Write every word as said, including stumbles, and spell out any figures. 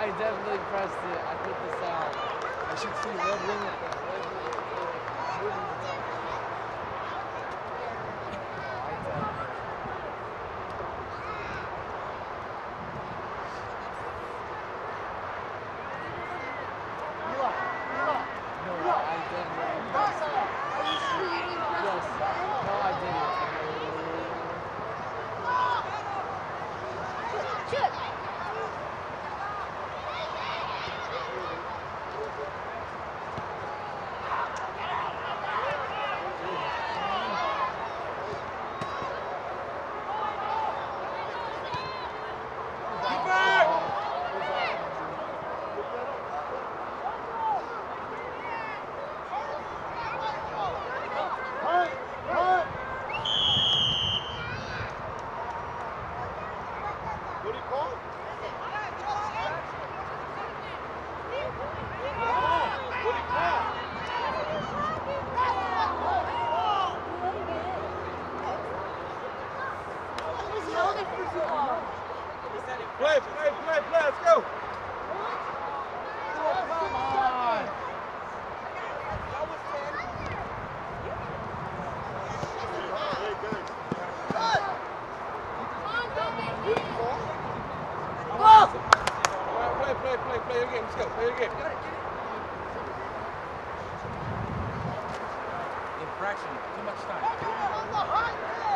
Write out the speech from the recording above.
I definitely pressed it. I put the sound. I should see red ring at the red ring at the moving the top. Play, play, play, play, let's go! Oh, come on! Play, play, play, play your game, let's go, play your game. Infraction, too much time.